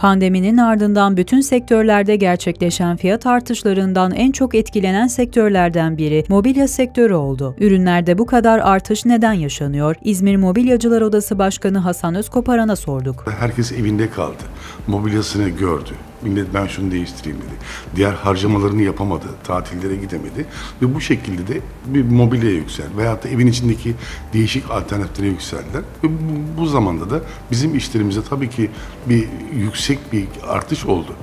Pandeminin ardından bütün sektörlerde gerçekleşen fiyat artışlarından en çok etkilenen sektörlerden biri mobilya sektörü oldu. Ürünlerde bu kadar artış neden yaşanıyor? İzmir Mobilyacılar Odası Başkanı Hasan Özkoparan'a sorduk. Herkes evinde kaldı. Mobilyasını gördü. Millet ben şunu değiştireyim dedi. Diğer harcamalarını yapamadı. Tatillere gidemedi. Ve bu şekilde de bir mobilyaya yükseldi. Veyahut da evin içindeki değişik alternatiflere yükseldiler. Ve bu zamanda da bizim işlerimizde tabii ki bir yüksek bir artış oldu.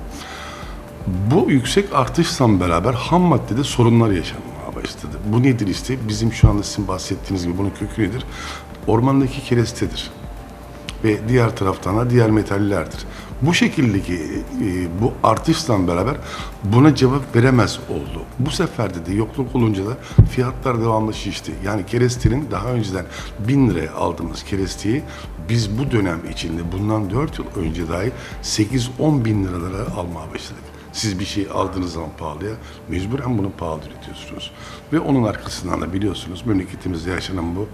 Bu yüksek artışla beraber ham maddede sorunlar yaşanmaya başladı. Bu nedir işte? Bizim şu anda sizin bahsettiğiniz gibi bunun kökü nedir? Ormandaki kerestedir. Ve diğer taraftan da diğer metallerdir. Bu şekildeki bu artışla beraber buna cevap veremez oldu. Bu seferde de yokluk olunca da fiyatlar devamlı şişti. Yani kerestenin daha önceden 1000 liraya aldığımız keresteyi biz bu dönem içinde bundan 4 yıl önce dahi 8-10 bin liralara almaya başladık. Siz bir şey aldığınız zaman pahalıya, mecburen bunu pahalı üretiyorsunuz. Ve onun arkasından da biliyorsunuz memleketimizde yaşanan bu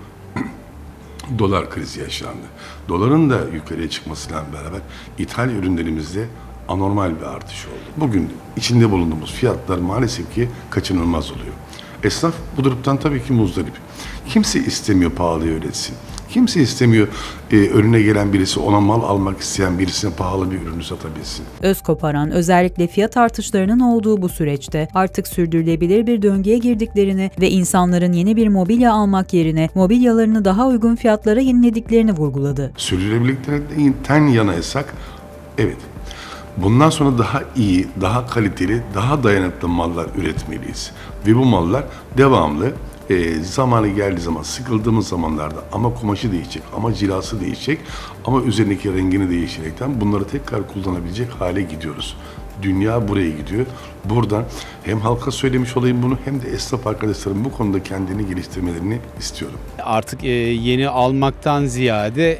dolar krizi yaşandı. Doların da yukarıya çıkmasıyla beraber ithal ürünlerimizde anormal bir artış oldu. Bugün içinde bulunduğumuz fiyatlar maalesef ki kaçınılmaz oluyor. Esnaf bu durumdan tabii ki muzdarip. Kimse istemiyor pahalıya üretsin. Kimse istemiyor önüne gelen birisi, ona mal almak isteyen birisine pahalı bir ürünü satabilsin. Özkoparan özellikle fiyat artışlarının olduğu bu süreçte artık sürdürülebilir bir döngüye girdiklerini ve insanların yeni bir mobilya almak yerine mobilyalarını daha uygun fiyatlara yenilediklerini vurguladı. Sürdürülebilirlikten yanaysak evet. Bundan sonra daha iyi, daha kaliteli, daha dayanıklı mallar üretmeliyiz. Ve bu mallar devamlı zamanı geldiği zaman, sıkıldığımız zamanlarda ama kumaşı değişecek, ama cilası değişecek, ama üzerindeki rengini değiştirerekten bunları tekrar kullanabilecek hale gidiyoruz. Dünya buraya gidiyor. Buradan hem halka söylemiş olayım bunu hem de esnaf arkadaşlarım bu konuda kendini geliştirmelerini istiyorum. Artık yeni almaktan ziyade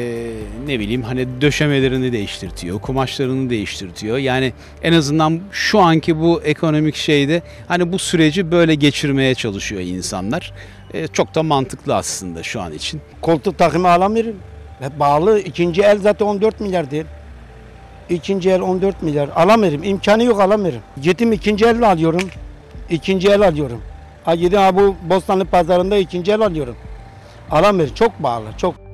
ne bileyim hani döşemelerini değiştirtiyor, kumaşlarını değiştirtiyor. Yani en azından şu anki bu ekonomik şeyde hani bu süreci böyle geçirmeye çalışıyor insanlar. Çok da mantıklı aslında şu an için. Koltuk takımı alamıyorum. Bağlı ikinci el zaten 14 milyar değil. İkinci el 14 milyar alamıyorum. İmkanı yok alamıyorum. Gittim ikinci el alıyorum. İkinci el alıyorum. Gidin bu Bostanlı pazarında ikinci el alıyorum. Alamıyorum. Çok pahalı. Çok.